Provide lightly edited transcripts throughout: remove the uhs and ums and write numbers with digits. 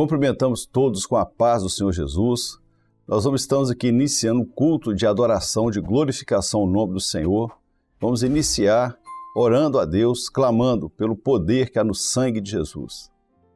Cumprimentamos todos com a paz do Senhor Jesus. Nós estamos aqui iniciando um culto de adoração, de glorificação ao nome do Senhor. Vamos iniciar orando a Deus, clamando pelo poder que há no sangue de Jesus.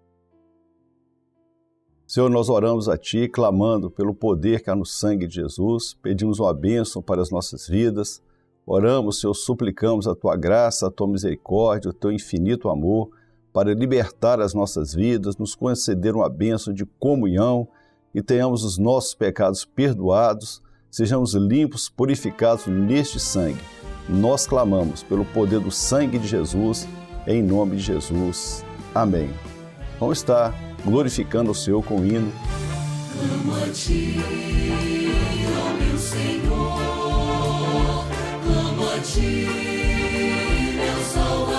Senhor, nós oramos a Ti, clamando pelo poder que há no sangue de Jesus. Pedimos uma bênção para as nossas vidas. Oramos, Senhor, suplicamos a Tua graça, a Tua misericórdia, o Teu infinito amor, para libertar as nossas vidas, nos conceder uma bênção de comunhão e tenhamos os nossos pecados perdoados, sejamos limpos, purificados neste sangue. Nós clamamos pelo poder do sangue de Jesus, em nome de Jesus. Amém. Vamos estar glorificando o Senhor com o hino. Clamo a Ti, ó meu Senhor, clamo a Ti, meu Salvador.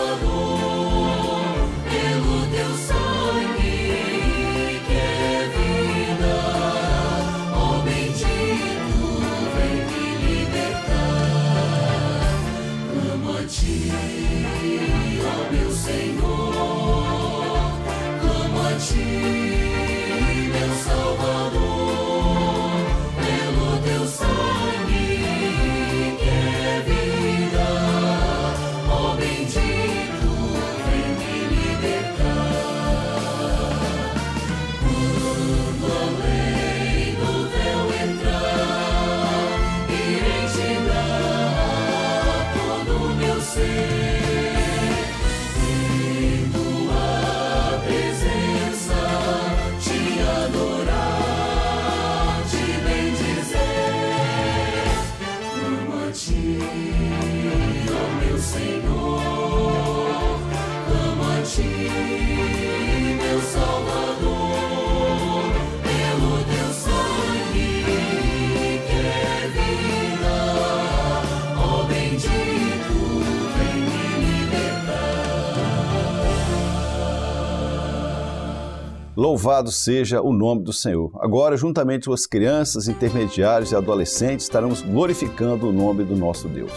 Louvado seja o nome do Senhor. Agora, juntamente com as crianças, intermediários e adolescentes, estaremos glorificando o nome do nosso Deus.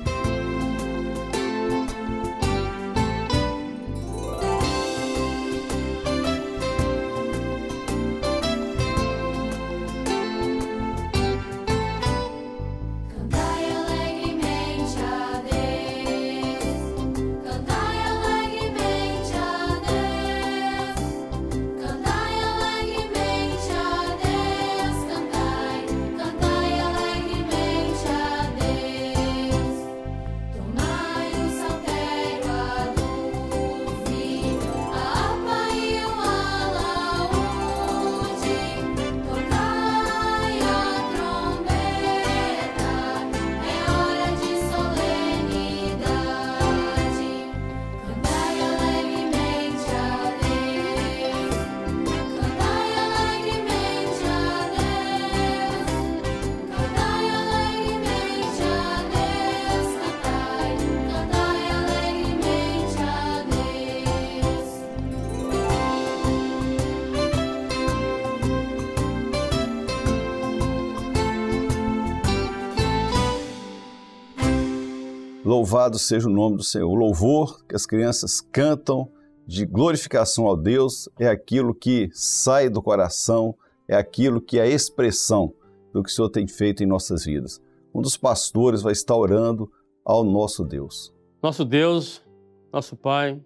Louvado seja o nome do Senhor. O louvor que as crianças cantam de glorificação ao Deus é aquilo que sai do coração, é aquilo que é a expressão do que o Senhor tem feito em nossas vidas. Um dos pastores vai estar orando ao nosso Deus. Nosso Deus, nosso Pai,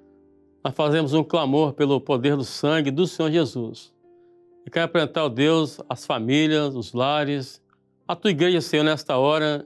nós fazemos um clamor pelo poder do sangue do Senhor Jesus. E quero apresentar ao Deus as famílias, os lares, a Tua igreja, Senhor, nesta hora,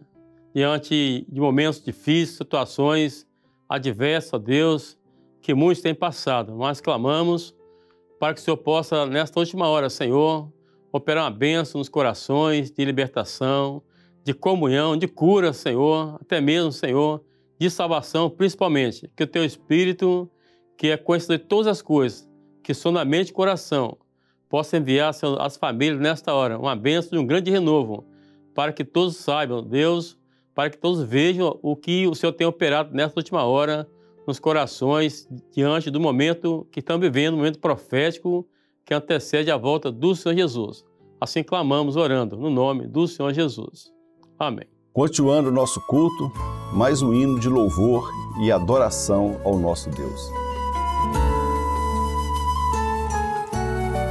diante de momentos difíceis, situações adversas, ó Deus, que muitos têm passado. Mas clamamos para que o Senhor possa, nesta última hora, Senhor, operar uma bênção nos corações de libertação, de comunhão, de cura, Senhor, até mesmo, Senhor, de salvação, principalmente. Que o Teu Espírito, que é conhecedor de todas as coisas, que são na mente e coração, possa enviar, Senhor, às famílias nesta hora uma bênção de um grande renovo, para que todos saibam, Deus, para que todos vejam o que o Senhor tem operado nesta última hora nos corações, diante do momento que estamos vivendo, um momento profético que antecede a volta do Senhor Jesus. Assim clamamos, orando, no nome do Senhor Jesus. Amém. Continuando o nosso culto, mais um hino de louvor e adoração ao nosso Deus.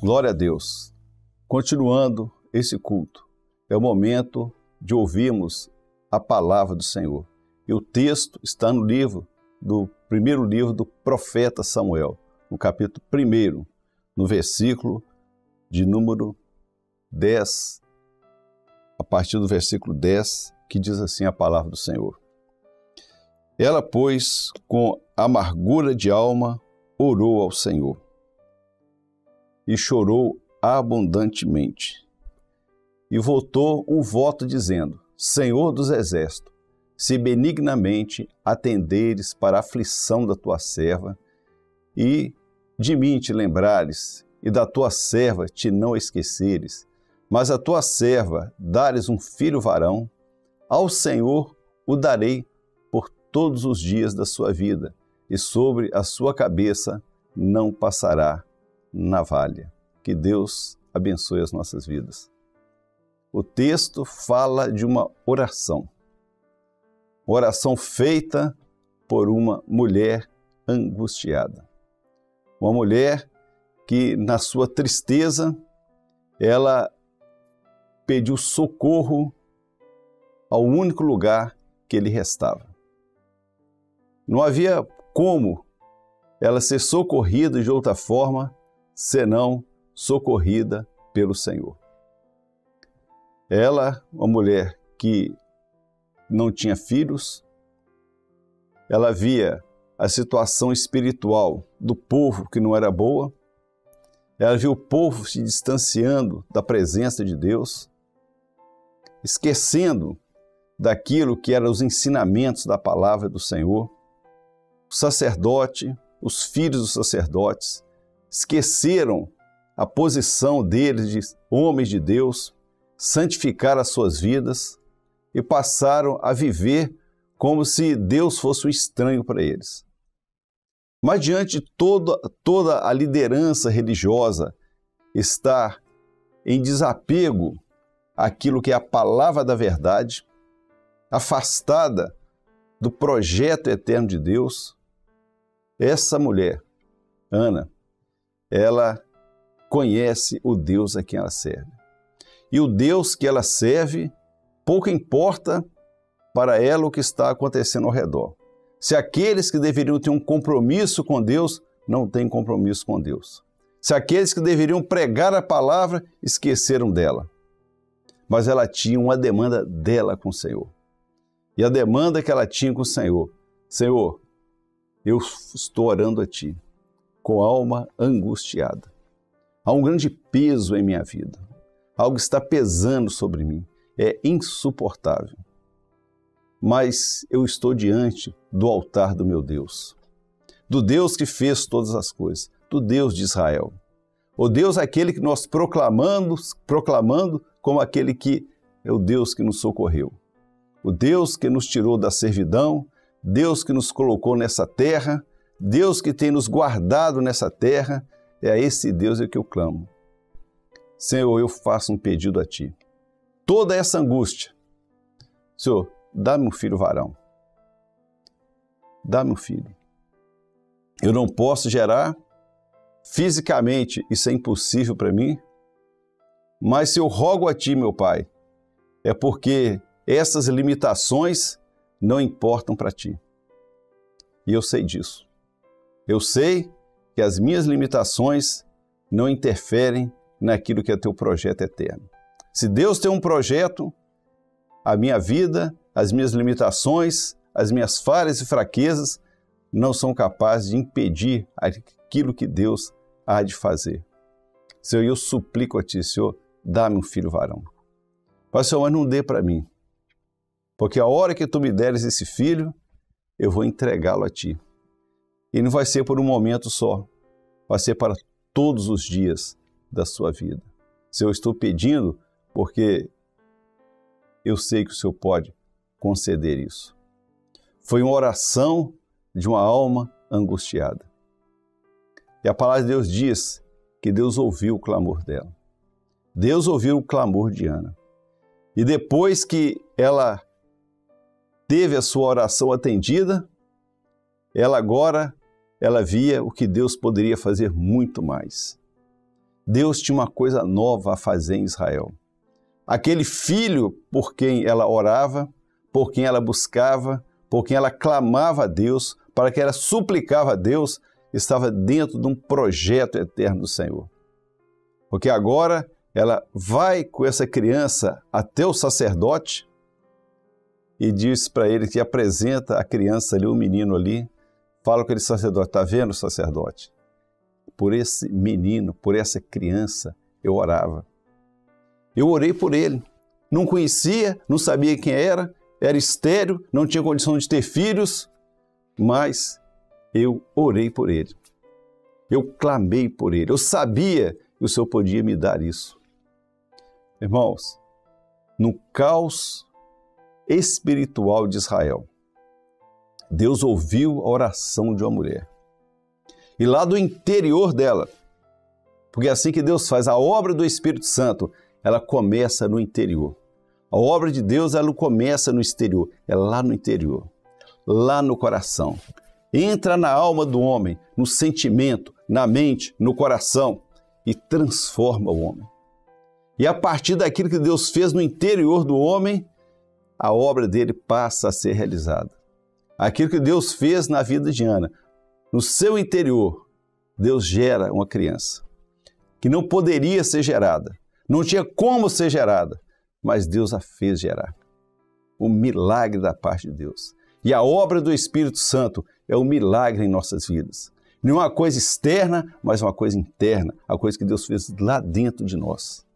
Glória a Deus. Continuando esse culto, é o momento de ouvirmos a palavra do Senhor. E o texto está no primeiro livro do profeta Samuel, no capítulo 1, no versículo de número 10, a partir do versículo 10, que diz assim a palavra do Senhor. Ela, pois, com amargura de alma, orou ao Senhor e chorou abundantemente. E votou um voto dizendo: Senhor dos exércitos, se benignamente atenderes para a aflição da tua serva, e de mim te lembrares, e da tua serva te não esqueceres, mas a tua serva dares um filho varão, ao Senhor o darei por todos os dias da sua vida, e sobre a sua cabeça não passará navalha. Que Deus abençoe as nossas vidas. O texto fala de uma oração feita por uma mulher angustiada. Uma mulher que, na sua tristeza, ela pediu socorro ao único lugar que lhe restava. Não havia como ela ser socorrida de outra forma, senão socorrida pelo Senhor. Ela, uma mulher que não tinha filhos, ela via a situação espiritual do povo que não era boa, ela viu o povo se distanciando da presença de Deus, esquecendo daquilo que eram os ensinamentos da palavra do Senhor. O sacerdote, os filhos dos sacerdotes, esqueceram a posição deles de homens de Deus, santificaram as suas vidas e passaram a viver como se Deus fosse um estranho para eles. Mas diante de toda a liderança religiosa estar em desapego àquilo que é a palavra da verdade, afastada do projeto eterno de Deus, essa mulher, Ana, ela conhece o Deus a quem ela serve. E o Deus que ela serve, pouco importa para ela o que está acontecendo ao redor. Se aqueles que deveriam ter um compromisso com Deus, não têm compromisso com Deus. Se aqueles que deveriam pregar a palavra, esqueceram dela. Mas ela tinha uma demanda dela com o Senhor. E a demanda que ela tinha com o Senhor: Senhor, eu estou orando a Ti, com a alma angustiada. Há um grande peso em minha vida. Algo está pesando sobre mim. É insuportável. Mas eu estou diante do altar do meu Deus. Do Deus que fez todas as coisas. Do Deus de Israel. O Deus aquele que nós proclamando como aquele que é o Deus que nos socorreu. O Deus que nos tirou da servidão. Deus que nos colocou nessa terra. Deus que tem nos guardado nessa terra. É a esse Deus que eu clamo. Senhor, eu faço um pedido a Ti. Toda essa angústia, Senhor, dá-me um filho varão. Dá-me um filho. Eu não posso gerar, fisicamente isso é impossível para mim, mas se eu rogo a Ti, meu Pai, é porque essas limitações não importam para Ti. E eu sei disso. Eu sei que as minhas limitações não interferem naquilo que é Teu projeto eterno. Se Deus tem um projeto, a minha vida, as minhas limitações, as minhas falhas e fraquezas não são capazes de impedir aquilo que Deus há de fazer. Senhor, eu suplico a Ti, Senhor, dá-me um filho varão. Mas, Senhor, mas não dê para mim, porque a hora que Tu me deres esse filho, eu vou entregá-lo a Ti. E não vai ser por um momento só, vai ser para todos os dias da sua vida. Senhor, eu estou pedindo porque eu sei que o Senhor pode conceder isso. Foi uma oração de uma alma angustiada. E a palavra de Deus diz que Deus ouviu o clamor dela. Deus ouviu o clamor de Ana. E depois que ela teve a sua oração atendida, ela via o que Deus poderia fazer muito mais. Deus tinha uma coisa nova a fazer em Israel. Aquele filho por quem ela orava, por quem ela buscava, por quem ela clamava a Deus, para que ela suplicava a Deus, estava dentro de um projeto eterno do Senhor. Porque agora ela vai com essa criança até o sacerdote e diz para ele que apresenta a criança ali, o menino ali, fala com aquele sacerdote, está vendo, sacerdote? Por esse menino, por essa criança, eu orava. Eu orei por ele. Não conhecia, não sabia quem era estéril, não tinha condição de ter filhos, mas eu orei por ele. Eu clamei por ele. Eu sabia que o Senhor podia me dar isso. Irmãos, no caos espiritual de Israel, Deus ouviu a oração de uma mulher. E lá do interior dela, porque é assim que Deus faz, a obra do Espírito Santo, ela começa no interior. A obra de Deus, ela não começa no exterior, é lá no interior, lá no coração. Entra na alma do homem, no sentimento, na mente, no coração e transforma o homem. E a partir daquilo que Deus fez no interior do homem, a obra dele passa a ser realizada. Aquilo que Deus fez na vida de Ana, no seu interior, Deus gera uma criança que não poderia ser gerada, não tinha como ser gerada, mas Deus a fez gerar. O milagre da parte de Deus. E a obra do Espírito Santo é um milagre em nossas vidas. Não é uma coisa externa, mas uma coisa interna, a coisa que Deus fez lá dentro de nós.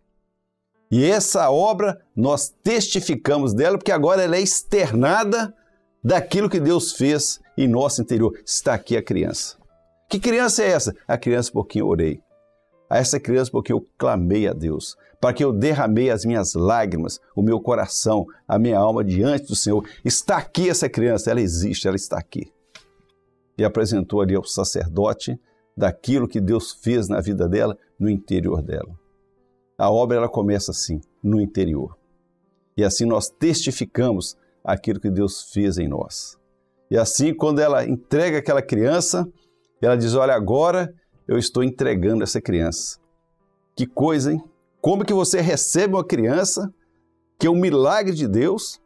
E essa obra, nós testificamos dela, porque agora ela é externada daquilo que Deus fez em nosso interior. Está aqui a criança. Que criança é essa? A criança por quem eu orei. A essa criança porque eu clamei a Deus, para que eu derramei as minhas lágrimas, o meu coração, a minha alma diante do Senhor. Está aqui essa criança, ela existe, ela está aqui. E apresentou ali ao sacerdote daquilo que Deus fez na vida dela, no interior dela. A obra ela começa assim, no interior. E assim nós testificamos aquilo que Deus fez em nós. E assim, quando ela entrega aquela criança, ela diz, olha, agora eu estou entregando essa criança. Que coisa, hein? Como que você recebe uma criança que é um milagre de Deus,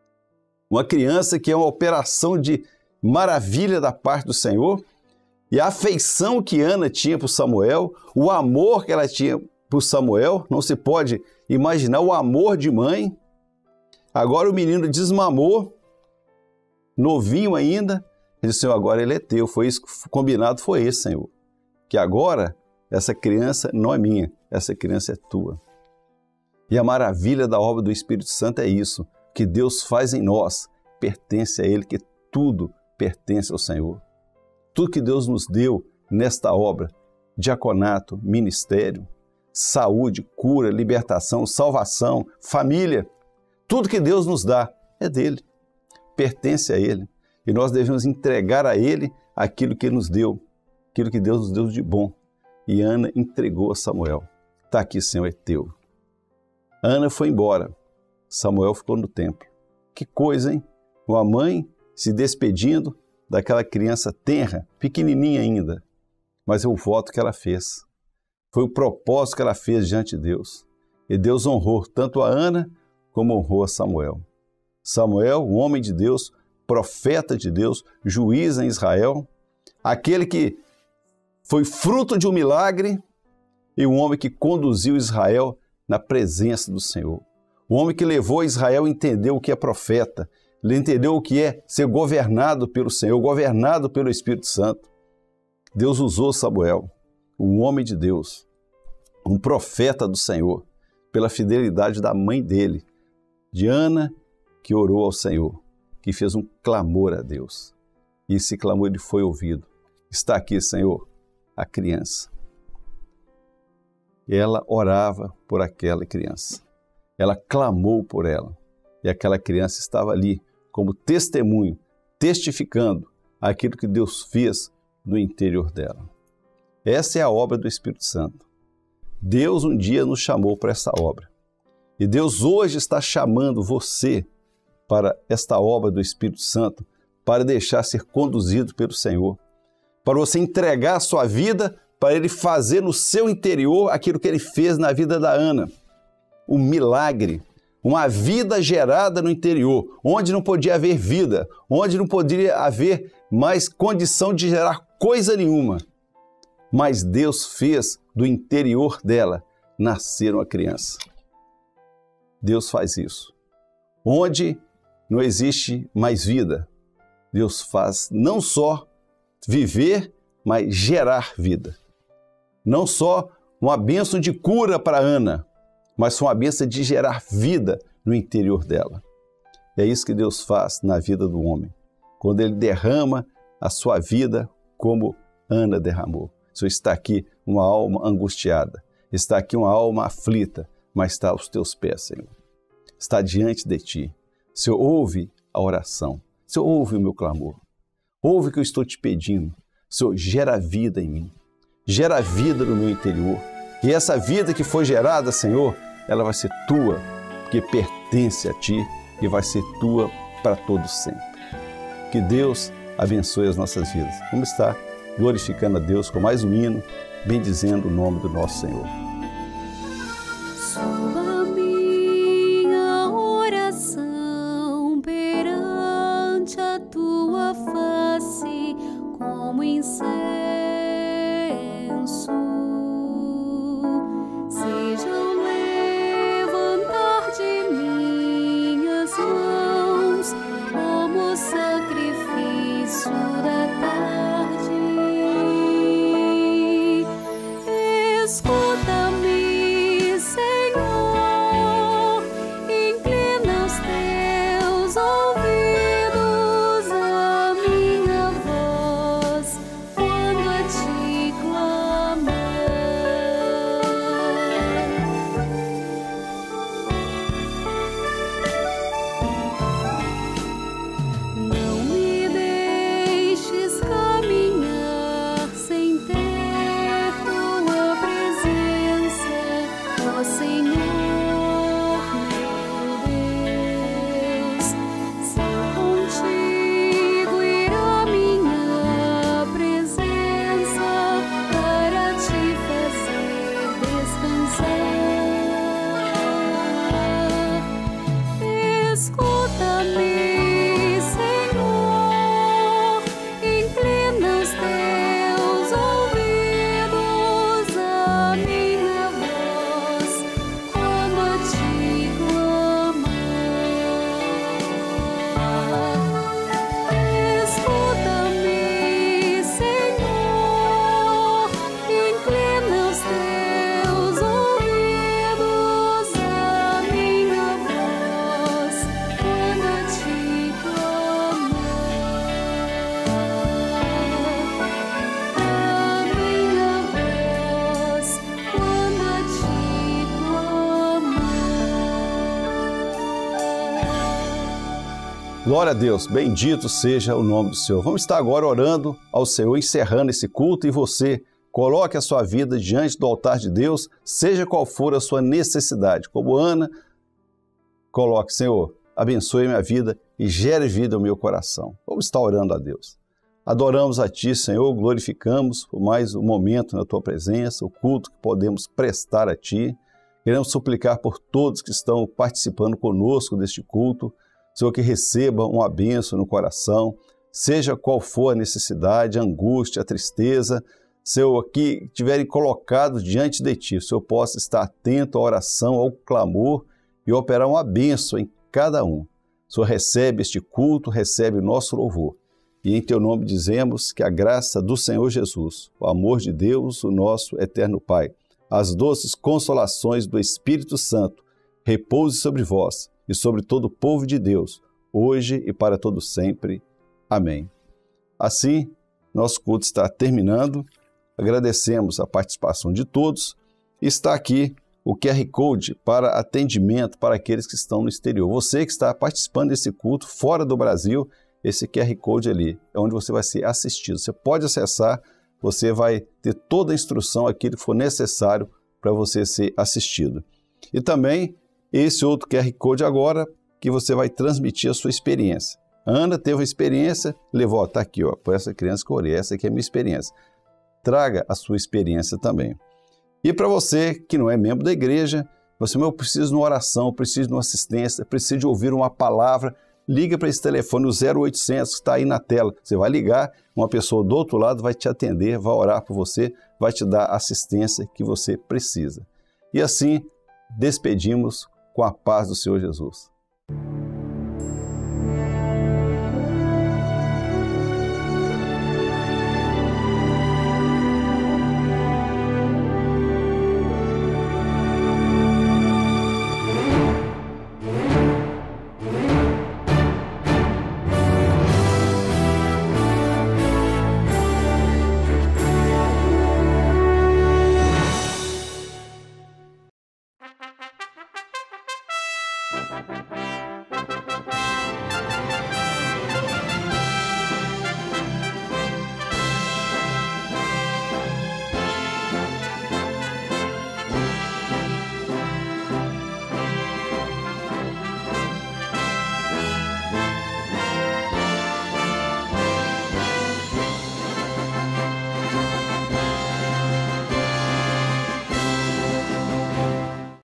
uma criança que é uma operação de maravilha da parte do Senhor, e a afeição que Ana tinha por Samuel, o amor que ela tinha por Samuel, não se pode imaginar o amor de mãe. Agora o menino desmamou, novinho ainda, ele disse, Senhor, agora ele é teu, foi isso, combinado foi esse, Senhor, que agora essa criança não é minha, essa criança é tua. E a maravilha da obra do Espírito Santo é isso, que Deus faz em nós, pertence a Ele, que tudo pertence ao Senhor. Tudo que Deus nos deu nesta obra, diaconato, ministério, saúde, cura, libertação, salvação, família, tudo que Deus nos dá é dele, pertence a Ele. E nós devemos entregar a Ele aquilo que Ele nos deu, aquilo que Deus nos deu de bom. E Ana entregou a Samuel. Está aqui, Senhor, é teu. Ana foi embora, Samuel ficou no templo. Que coisa, hein? Uma mãe se despedindo daquela criança tenra, pequenininha ainda. Mas é o voto que ela fez. Foi o propósito que ela fez diante de Deus. E Deus honrou tanto a Ana como honrou a Samuel. Samuel, um homem de Deus, profeta de Deus, juiz em Israel, aquele que foi fruto de um milagre e um homem que conduziu Israel na presença do Senhor. O homem que levou Israel a entender o que é profeta, ele entendeu o que é ser governado pelo Senhor, governado pelo Espírito Santo. Deus usou Samuel, um homem de Deus, um profeta do Senhor, pela fidelidade da mãe dele, de Ana, que orou ao Senhor, que fez um clamor a Deus. E esse clamor ele foi ouvido. Está aqui, Senhor, a criança. Ela orava por aquela criança. Ela clamou por ela. E aquela criança estava ali como testemunho, testificando aquilo que Deus fez no interior dela. Essa é a obra do Espírito Santo. Deus um dia nos chamou para essa obra. E Deus hoje está chamando você para esta obra do Espírito Santo, para deixar ser conduzido pelo Senhor, para você entregar a sua vida para Ele fazer no seu interior aquilo que Ele fez na vida da Ana. Um milagre, uma vida gerada no interior, onde não podia haver vida, onde não poderia haver mais condição de gerar coisa nenhuma. Mas Deus fez do interior dela nascer uma criança. Deus faz isso. Onde não existe mais vida, Deus faz não só viver, mas gerar vida. Não só uma bênção de cura para Ana, mas uma bênção de gerar vida no interior dela. É isso que Deus faz na vida do homem, quando Ele derrama a sua vida como Ana derramou. O Senhor está aqui uma alma angustiada, está aqui uma alma aflita, mas está aos teus pés, Senhor. Está diante de ti. O Senhor ouve a oração, o Senhor ouve o meu clamor, ouve o que eu estou te pedindo. O Senhor gera vida em mim, gera vida no meu interior. E essa vida que foi gerada, Senhor, ela vai ser tua, porque pertence a ti e vai ser tua para todo sempre. Que Deus abençoe as nossas vidas. Vamos estar glorificando a Deus com mais um hino, bendizendo o nome do nosso Senhor. Soa minha oração perante a tua face como incenso. Seja o levantar de minhas mãos como sacrifício da tarde. Escuta-me, Senhor, inclina os teus ouvidos à minha voz quando a ti clamar. Não me deixes caminhar sem ter tua presença, ó Senhor, meu Deus. Se contigo irá minha presença para te fazer descansar. Escuta-me, Senhor, inclina os teus ouvidos à minha voz quando a ti clamar. Escuta-me, Senhor, inclina os teus ouvidos à minha voz quando a ti clamar. A minha voz quando a ti clamar. Glória a Deus, bendito seja o nome do Senhor. Vamos estar agora orando ao Senhor, encerrando esse culto, e você coloque a sua vida diante do altar de Deus, seja qual for a sua necessidade. Como Ana, coloque: Senhor, abençoe minha vida e gere vida ao meu coração. Vamos estar orando a Deus. Adoramos a Ti, Senhor, glorificamos por mais um momento na Tua presença, o culto que podemos prestar a Ti. Queremos suplicar por todos que estão participando conosco deste culto, Senhor, que receba uma bênção no coração, seja qual for a necessidade, a angústia, a tristeza, Senhor, que tiverem colocado diante de Ti, o Senhor possa estar atento à oração, ao clamor e operar uma bênção em cada um. O Senhor recebe este culto, recebe o nosso louvor. E em Teu nome dizemos que a graça do Senhor Jesus, o amor de Deus, o nosso eterno Pai, as doces consolações do Espírito Santo, repouse sobre vós e sobre todo o povo de Deus, hoje e para todo sempre. Amém. Assim, nosso culto está terminando. Agradecemos a participação de todos. Está aqui o QR Code para atendimento para aqueles que estão no exterior. Você que está participando desse culto fora do Brasil, esse QR Code ali é onde você vai ser assistido. Você pode acessar, você vai ter toda a instrução, aquilo que for necessário para você ser assistido. E também esse outro QR Code agora, que você vai transmitir a sua experiência. A Ana teve uma experiência, levou, está aqui, ó, por essa criança que eu orei, essa aqui é a minha experiência. traga a sua experiência também. E para você que não é membro da igreja, você, eu preciso de uma oração, preciso de uma assistência, preciso de ouvir uma palavra, liga para esse telefone, o 0800, que está aí na tela. Você vai ligar, uma pessoa do outro lado vai te atender, vai orar por você, vai te dar a assistência que você precisa. E assim, despedimos com a paz do Senhor Jesus.